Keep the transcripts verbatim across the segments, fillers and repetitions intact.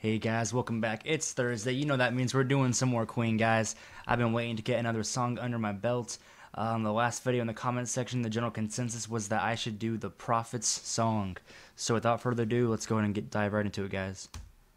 Hey guys, welcome back. It's Thursday. You know that means we're doing some more Queen, guys. I've been waiting to get another song under my belt. Um, the last video in the comments section, the general consensus was that I should do the Prophets song. So without further ado, let's go ahead and get dive right into it, guys.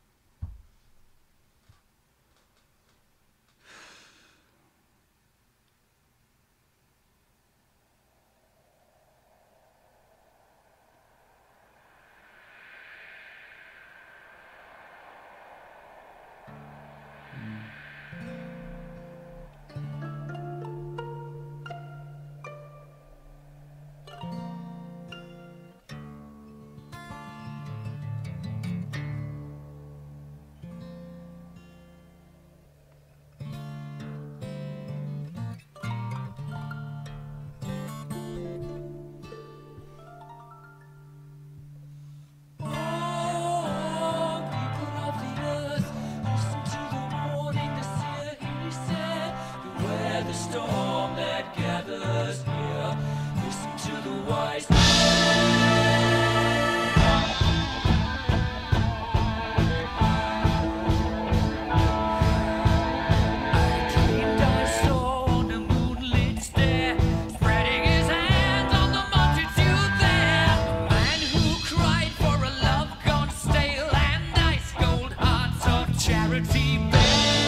The storm that gathers here, listen to the wise I dreamed I saw on a moonlit stair, spreading his hands on the multitude there, a man who cried for a love gone stale and ice cold hearts of charity bear.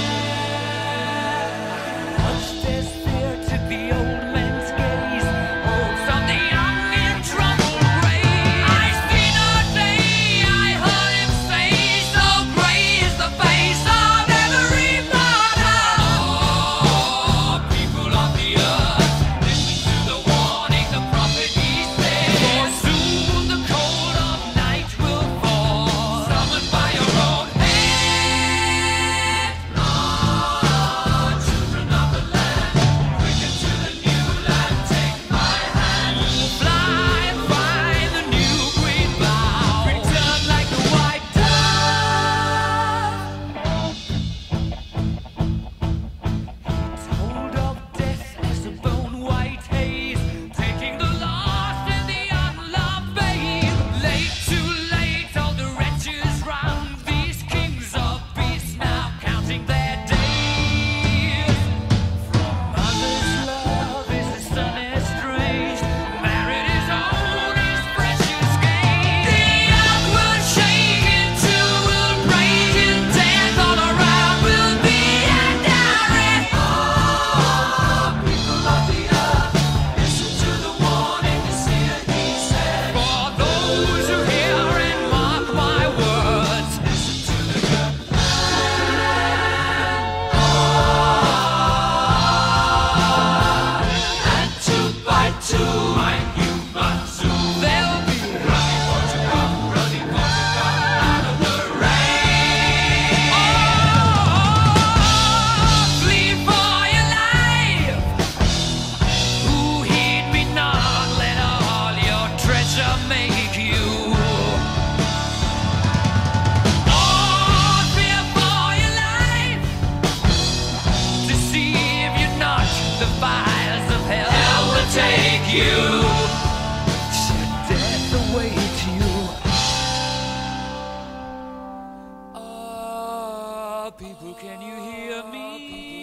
You should death await you. Ah, people, can you hear me?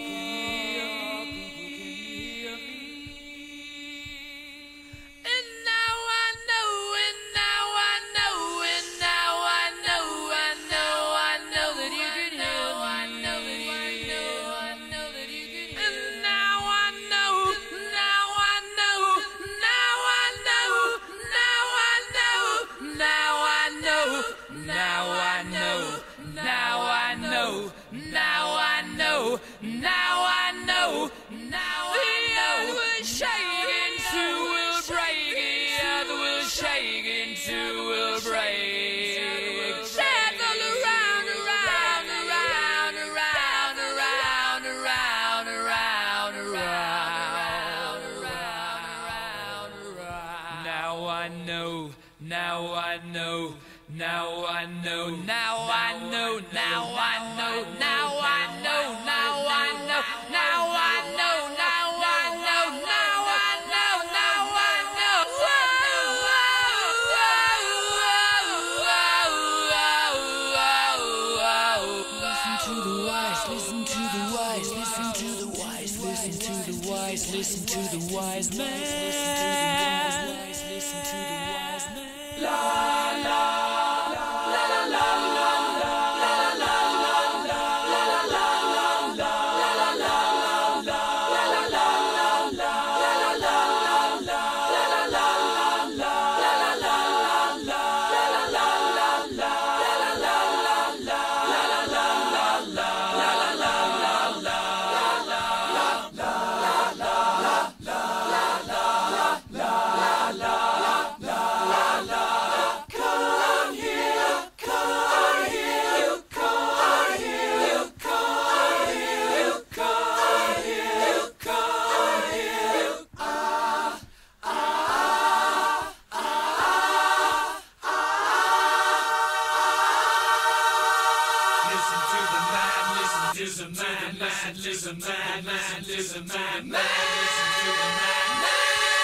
And now I know, and now I know, and now I know, I know, I know that you can hear me. I know that you can hear me. I know that you can hear me. And now I know, now I know. Now I know, now I know, now I know, now I know, now I know, now I know, now I know, now I know. The earth will shake and two will break, the earth will shake and two will break. Death all around, around, around, around, around, around, around, around, around, around. Now I know, now I know, now I know, now I know, now I know, now I know, now I know, now I know, now I know, now I know, now I know. Whoa, whoa, whoa, whoa, whoa, whoa, whoa. wise, listen to the wise man. Listen to the wise man. La la la la la la la la la la la la Listen to the man, listen to the man, listen to the man, man, listen to the man, man.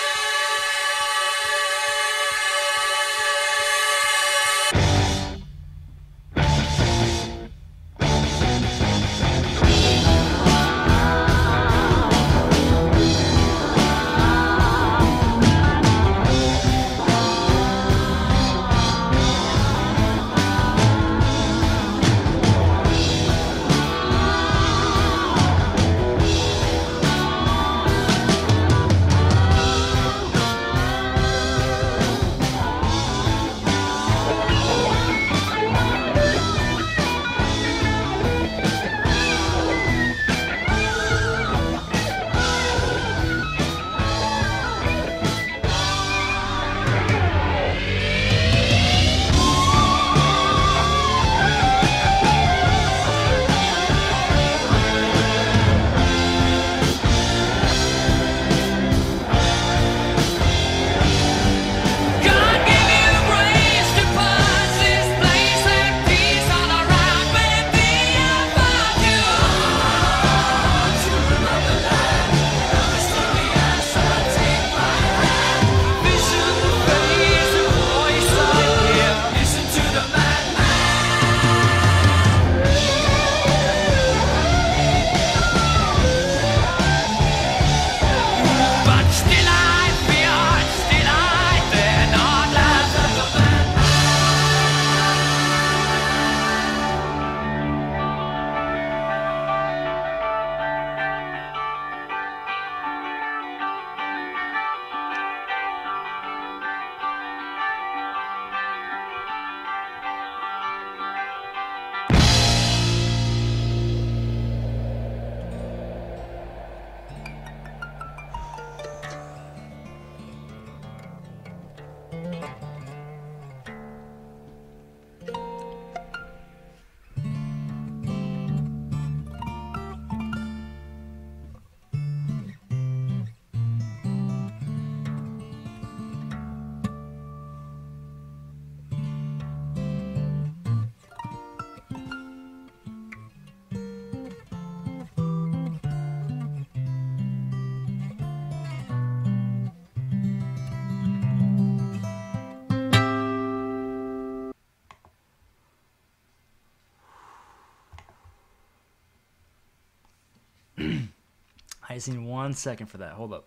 I just need one second for that. Hold up.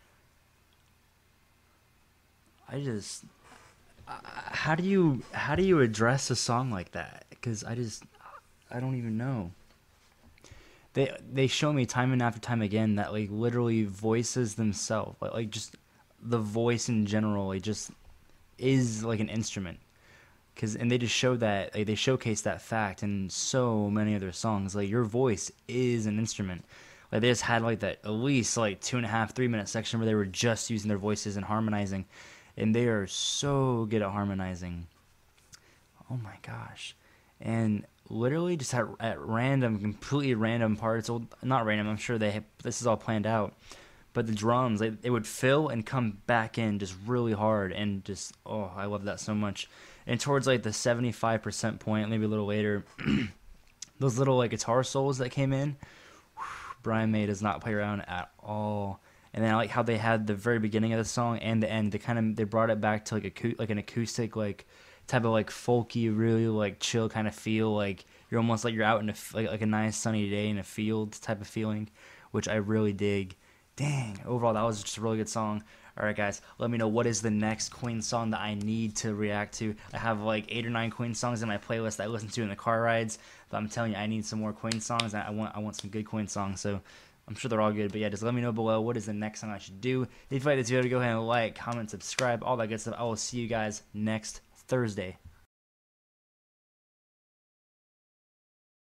I just, uh, how do you how do you address a song like that? Because I just, I don't even know. They they show me time and after time again that like literally voices themselves, like like just the voice in general, it just is like an instrument. Cause and they just show that, like they showcase that fact in so many of their songs. Like your voice is an instrument. Like they just had like that at least like two and a half, three minute section where they were just using their voices and harmonizing, and they are so good at harmonizing. Oh my gosh! And literally just at, at random, completely random parts. Well, not random. I'm sure they have, this is all planned out. But the drums, they they would fill and come back in just really hard, and just oh, I love that so much. And towards like the seventy-five percent point, maybe a little later, those little like guitar solos that came in. Brian May does not play around at all. And then I like how they had the very beginning of the song and the end. They kind of they brought it back to like a like an acoustic like type of like folky, really like chill kind of feel. Like you're almost like you're out in a like, like a nice sunny day in a field type of feeling, which I really dig. Dang, overall that was just a really good song. Alright guys, let me know what is the next Queen song that I need to react to. I have like eight or nine Queen songs in my playlist that I listen to in the car rides, but I'm telling you, I need some more Queen songs. I want I want some good Queen songs, so I'm sure they're all good. But yeah, just let me know below what is the next song I should do. If you like this video, go ahead and like, comment, subscribe, all that good stuff. I will see you guys next Thursday.